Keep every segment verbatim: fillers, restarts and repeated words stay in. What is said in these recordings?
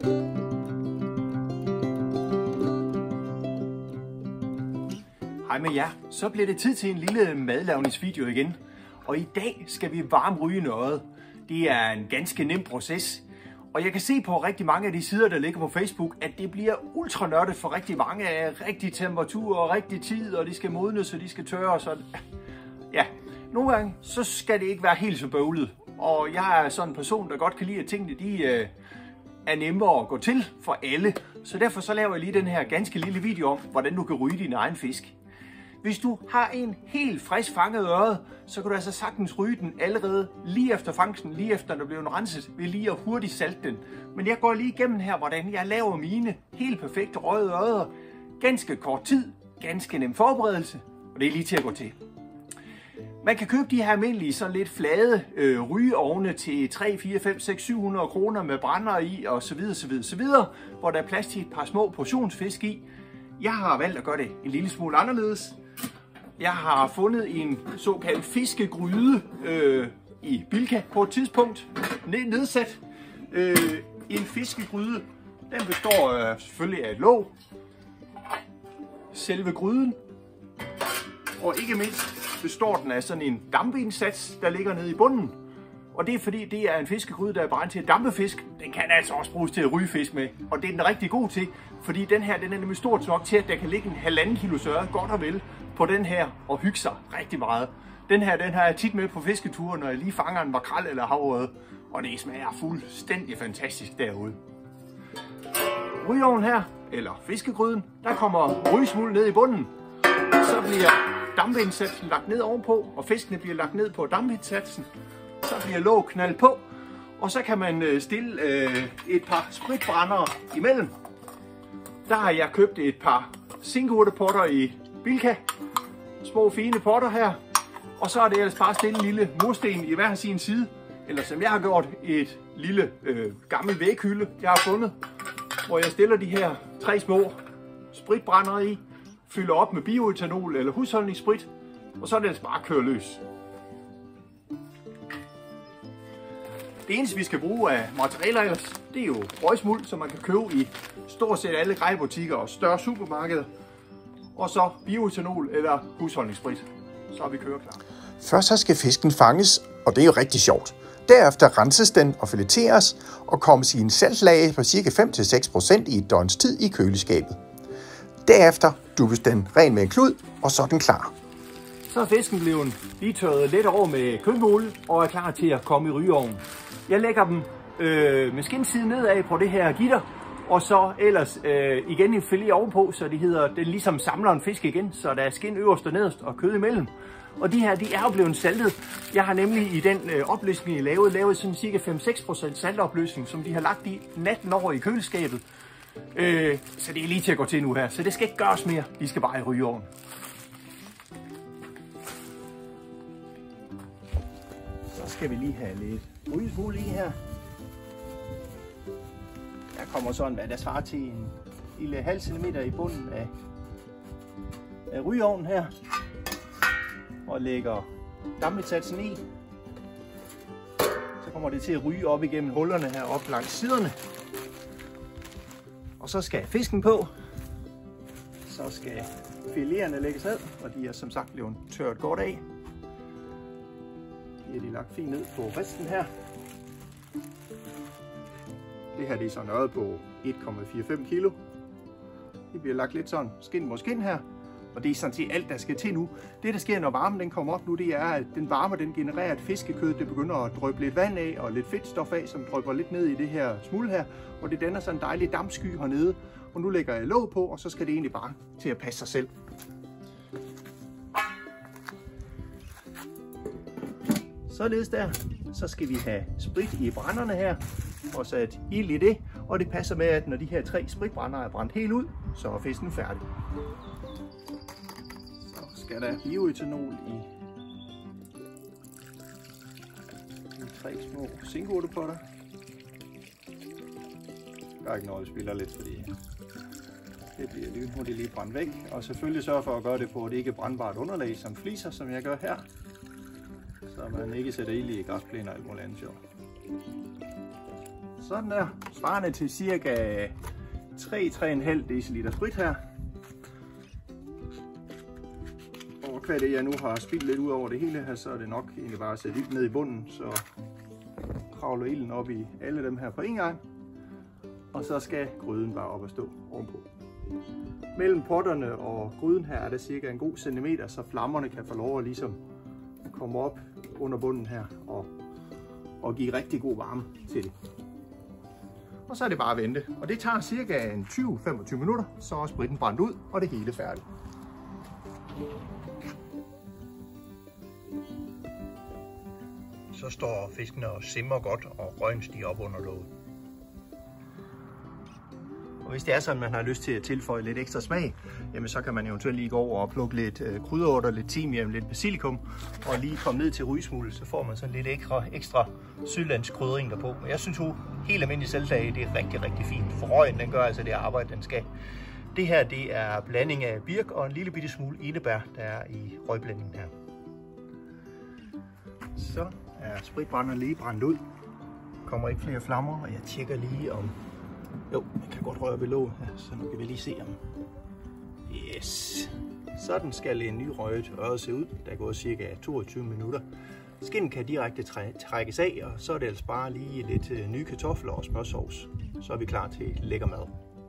Hej med jer. Så bliver det tid til en lille madlavningsvideo igen. Og i dag skal vi varme rygenøret. Det er en ganske nem proces. Og jeg kan se på rigtig mange af de sider, der ligger på Facebook, at det bliver ultra nørdet for rigtig mange af rigtig temperatur og rigtig tid, og de skal modnes, og de skal tørre. Så ja, nogle gange så skal det ikke være helt så bøvlet. Og jeg er sådan en person, der godt kan lide, at tingene de, øh, er nemmere at gå til for alle. Så derfor så laver jeg lige den her ganske lille video om, hvordan du kan ryge din egen fisk. Hvis du har en helt frisk fanget ørred, så kan du altså sagtens ryge den allerede lige efter fangsten, lige efter den er blevet renset, ved lige at hurtigt salte den. Men jeg går lige igennem her, hvordan jeg laver mine helt perfekte røde ørreder. Ganske kort tid, ganske nem forberedelse, og det er lige til at gå til. Man kan købe de her almindelige sådan lidt flade øh, rygeovne til tre, fire, fem, seks, syv hundrede kroner med brænder i og så videre, så videre, så videre, hvor der er plads til et par små portionsfisk i. Jeg har valgt at gøre det en lille smule anderledes. Jeg har fundet en såkaldt fiskegryde øh, i Bilka på et tidspunkt, ned, nedsat. Øh, en fiskegryde, den består øh, selvfølgelig af et låg, selve gryden, og ikke mindst består den af sådan en dampeindsats, der ligger nede i bunden. Og det er fordi, det er en fiskegryde, der er beregnet til at dampe fisk. Den kan altså også bruges til at ryge fisk med, og det er den rigtig god til, fordi den her den er nemlig stort nok til, at der kan ligge en halvanden kilo ørred godt og vel på den her og hygge sig rigtig meget. Den her den har jeg tit med på fisketure, når jeg lige fanger en makrel eller havørred, og det smager fuldstændig fantastisk derude. Rygeovnen her, eller fiskegryden, der kommer rygesmuld ned i bunden. Så bliver dampeindsatsen lagt ned ovenpå, og fiskene bliver lagt ned på dampindsatsen. Så bliver låg knaldt på, og så kan man stille øh, et par spritbrændere imellem. Der har jeg købt et par zinkurtepotter i Bilka. Små fine potter her. Og så er det ellers bare at stille en lille mursten i hver sin side. Eller som jeg har gjort, et lille øh, gammel væghylde, jeg har fundet. Hvor jeg stiller de her tre små spritbrændere i. Fylder op med bioetanol eller husholdningssprit. Og så er det ellers bare at køre løs. Det eneste vi skal bruge af materialer ellers, det er jo røgsmuld, som man kan købe i stort set alle grejebutikker og større supermarkeder. Og så bioetanol eller husholdningssprit. Så er vi køreklar. Først så skal fisken fanges, og det er jo rigtig sjovt. Derefter renses den og fileteres og kommes i en saltlage på cirka fem til seks procent i et døgns tid i køleskabet. Derefter dubbes den ren med en klud, og så er den klar. Så er fisken blevet lige tørret lidt over med køkkenmolie og er klar til at komme i rygeovnen. Jeg lægger dem øh, med skindsiden nedad på det her gitter, og så ellers øh, igen en filet ovenpå, så det hedder, den ligesom samler en fisk igen, så der er skin øverst og nederst og kød imellem. Og de her, de er jo blevet saltet. Jeg har nemlig i den øh, opløsning, jeg lavede, lavet sådan cirka fem til seks procent saltopløsning, som de har lagt i natten over i køleskabet. Øh, så det er lige til at gå til nu her, så det skal ikke gøres mere, de skal bare i rygeovnen. Så skal vi lige have lidt rygesmuld i her. Der kommer sådan, hvad der svarer til en lille halv centimeter i bunden af, af rygeovnen her. Og lægger dampindsatsen i. Så kommer det til at ryge op igennem hullerne her op langs siderne. Og så skal fisken på. Så skal fileterne lægges ned, og de er som sagt blevet tørret godt af. De er de lagt fint ned på resten her. Det her det er så noget på et komma fire fem kilo. Det bliver lagt lidt sådan skin mod skin her. Og det er sådan set alt, der skal til nu. Det, der sker, når varmen den kommer op nu, det er, at den varme den genererer et fiskekød. Det begynder at dryppe lidt vand af og lidt fedtstof af, som drypper lidt ned i det her smuld her. Og det danner sådan en dejlig dampsky hernede. Og nu lægger jeg låg på, og så skal det egentlig bare til at passe sig selv. Således der. Så skal vi have sprit i brænderne her. Og sat ild i det. Og det passer med, at når de her tre spritbrændere er brændt helt ud, så er fisken færdig. Skal der bioetanol i de tre små zinkurtepotter. Der er ikke noget, der spiller lidt, fordi det bliver lynhurtigt lige brændt væk. Og selvfølgelig sørge for at gøre det på et ikke brændbart underlag som fliser, som jeg gør her. Så man ikke sætter ild i græsplæner eller alt muligt andet sjovt. Sådan der, svarende til cirka tre til tre komma fem deciliter sprit her. Og hvad det jeg nu har spildt lidt ud over det hele her, så er det nok egentlig bare at sætte ild ned i bunden, så kravler ilden op i alle dem her på en gang. Og så skal gryden bare op og stå ovenpå. Mellem potterne og gryden her er der cirka en god centimeter, så flammerne kan få lov at ligesom komme op under bunden her og, og give rigtig god varme til det. Og så er det bare at vente. Og det tager cirka tyve til femogtyve minutter, så er spritten brændt ud, og det hele er færdigt. Så står fiskene og simmer godt, og røgen stiger op under låget. Og hvis det er sådan, at man har lyst til at tilføje lidt ekstra smag, jamen så kan man eventuelt lige gå over og plukke lidt øh, krydderurter, lidt timian, lidt basilikum, og lige komme ned til rygesmuld, så får man sådan lidt ekstra, ekstra sydlandsk kryddering derpå. Og jeg synes jo, helt almindelig saltlage, det er rigtig, rigtig fint. For røgen, den gør altså det arbejde, den skal. Det her, det er blanding af birk og en lille bitte smule enebær, der er i røgblandingen her. Så er spritbrænderen lige brændt ud. Kommer ikke flere flammer, og jeg tjekker lige om... Jo, man kan godt røre ved låget her, så nu kan vi lige se om... Yes! Sådan skal en ny røget ørred se ud. Der går cirka toogtyve minutter. Skinnen kan direkte trækkes af, og så er det altså bare lige lidt nye kartofler og smørsovs. Så er vi klar til lækker mad.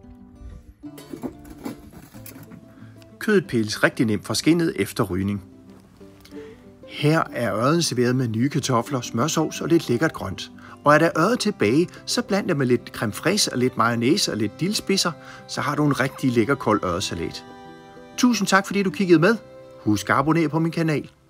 Kødet pilles rigtig nemt fra skindet efter rygning. Her er ørreden serveret med nye kartofler, smørsovs og lidt lækkert grønt. Og er der ørred tilbage, så bland det med lidt creme fraiche og lidt mayonnaise og lidt dillspidser, så har du en rigtig lækker kold ørredsalat. Tusind tak fordi du kiggede med. Husk at abonnere på min kanal.